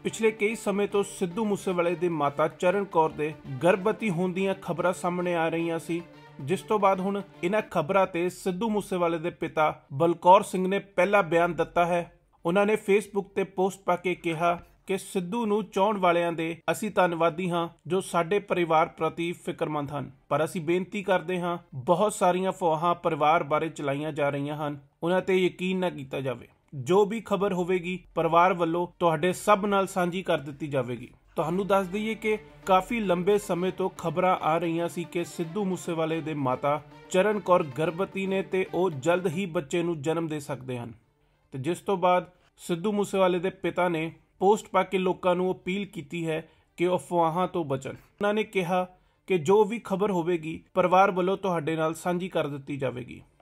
ਪਿਛਲੇ ਕਈ ਸਮੇਂ ਤੋਂ ਸਿੱਧੂ ਮੂਸੇਵਾਲੇ ਦੀ ਮਾਤਾ ਚਰਨ ਕੌਰ ਦੇ ਗਰਭਵਤੀ ਹੋਣ ਦੀਆਂ ਖਬਰਾਂ ਸਾਹਮਣੇ ਆ ਰਹੀਆਂ ਸੀ, ਜਿਸ ਤੋਂ ਬਾਅਦ ਹੁਣ ਇਹਨਾਂ ਖਬਰਾਂ ਤੇ ਸਿੱਧੂ ਮੂਸੇਵਾਲੇ ਦੇ ਪਿਤਾ ਬਲਕੌਰ ਸਿੰਘ ਨੇ ਪਹਿਲਾ ਬਿਆਨ ਦਿੱਤਾ ਹੈ। ਉਹਨਾਂ ਨੇ ਫੇਸਬੁੱਕ ਤੇ ਪੋਸਟ ਪਾ ਕੇ ਕਿਹਾ ਕਿ ਸਿੱਧੂ ਨੂੰ ਚਾਹੁਣ ਵਾਲਿਆਂ ਦੇ ਅਸੀਂ ਧੰਨਵਾਦੀ ਹਾਂ ਜੋ ਸਾਡੇ ਪਰਿਵਾਰ ਪ੍ਰਤੀ ਫਿਕਰਮੰਦ ਹਨ, ਪਰ ਅਸੀਂ ਬੇਨਤੀ ਕਰਦੇ ਹਾਂ ਬਹੁਤ ਸਾਰੀਆਂ ਅਫਵਾਹਾਂ ਪਰਿਵਾਰ ਬਾਰੇ ਚਲਾਈਆਂ ਜਾ ਰਹੀਆਂ ਹਨ, ਉਹਨਾਂ ਤੇ ਯਕੀਨ ਨਾ ਕੀਤਾ ਜਾਵੇ। ਜੋ ਵੀ ਖਬਰ ਹੋਵੇਗੀ ਪਰਿਵਾਰ ਵੱਲੋਂ ਤੁਹਾਡੇ ਸਭ ਨਾਲ ਸਾਂਝੀ ਕਰ ਦਿੱਤੀ ਜਾਵੇਗੀ। ਤੁਹਾਨੂੰ ਦੱਸ ਦਈਏ ਕਿ ਕਾਫੀ ਲੰਬੇ ਸਮੇਂ ਤੋਂ ਖਬਰਾਂ ਆ ਰਹੀਆਂ ਸੀ ਕਿ ਸਿੱਧੂ ਮੂਸੇਵਾਲੇ ਦੇ ਮਾਤਾ ਚਰਨ ਕੌਰ ਗਰਭਵਤੀ ਨੇ ਤੇ ਉਹ ਜਲਦ ਹੀ ਬੱਚੇ ਨੂੰ ਜਨਮ ਦੇ ਸਕਦੇ ਹਨ, ਤੇ ਜਿਸ ਤੋਂ ਬਾਅਦ ਸਿੱਧੂ ਮੂਸੇਵਾਲੇ ਦੇ ਪਿਤਾ ਨੇ ਪੋਸਟ ਪਾ ਕੇ ਲੋਕਾਂ ਨੂੰ ਅਪੀਲ ਕੀਤੀ ਹੈ ਕਿ ਉਹ ਅਫਵਾਹਾਂ ਤੋਂ ਬਚਣ। ਉਹਨਾਂ ਨੇ ਕਿਹਾ ਕਿ ਜੋ ਵੀ ਖਬਰ ਹੋਵੇਗੀ ਪਰਿਵਾਰ ਵੱਲੋਂ ਤੁਹਾਡੇ ਨਾਲ ਸਾਂਝੀ ਕਰ ਦਿੱਤੀ ਜਾਵੇਗੀ।